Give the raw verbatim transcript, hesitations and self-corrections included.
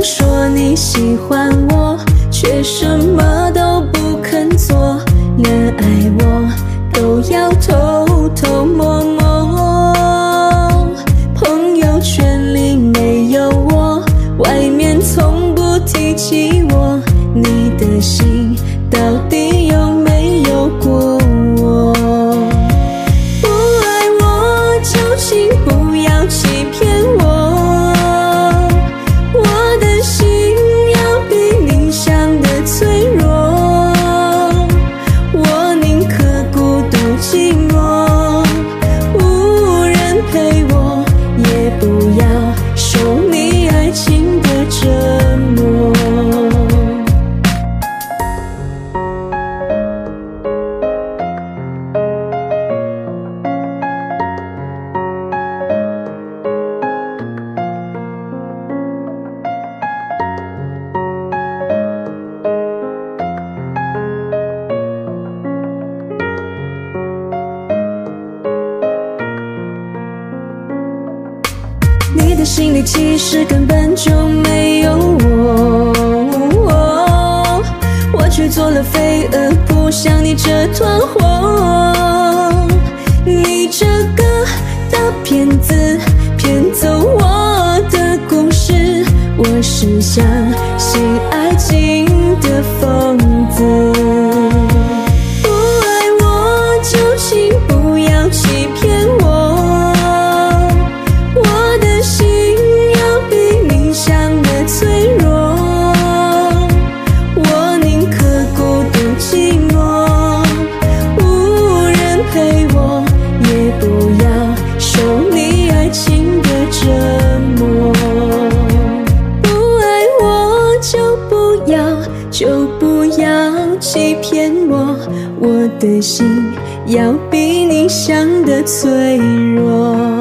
明说你喜欢我，却什么都不肯做，连爱我都要偷偷摸摸。朋友圈里没有我，外面从不提起我，你的心到底有没有过我？不爱我就请不要欺骗我，我的心要比你想的脆弱，我宁可孤独寂寞，无人陪我，也不要受你爱情的折磨。你的心里其实根本就没有我，我却做了飞蛾扑向你这团火。你这个大骗子，骗走我的故事，我是相信爱情的疯子。不爱我就请不要欺骗我，就不要欺骗我，我的心要比你想的脆弱。